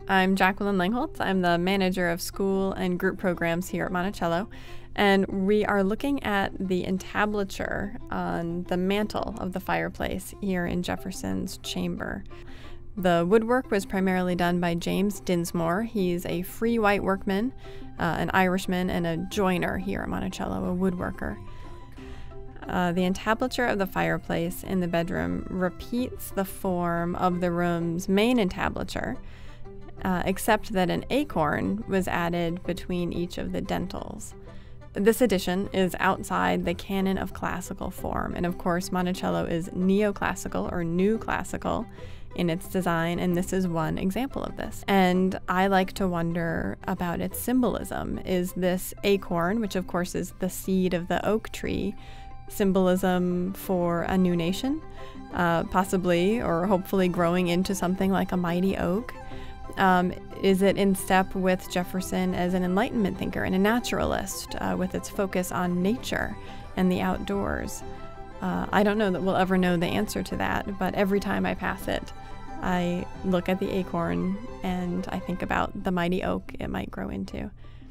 I'm Jacqueline Langholtz. I'm the manager of school and group programs here at Monticello, and we are looking at the entablature on the mantle of the fireplace here in Jefferson's chamber. The woodwork was primarily done by James Dinsmore. He's a free white workman, an Irishman, and a joiner here at Monticello, a woodworker. The entablature of the fireplace in the bedroom repeats the form of the room's main entablature, except that an acorn was added between each of the dentils. This addition is outside the canon of classical form, and of course Monticello is neoclassical or new classical in its design, and this is one example of this. And I like to wonder about its symbolism. Is this acorn, which of course is the seed of the oak tree, symbolism for a new nation, possibly or hopefully growing into something like a mighty oak? Is it in step with Jefferson as an Enlightenment thinker and a naturalist, with its focus on nature and the outdoors? I don't know that we'll ever know the answer to that, but every time I pass it, I look at the acorn and I think about the mighty oak it might grow into.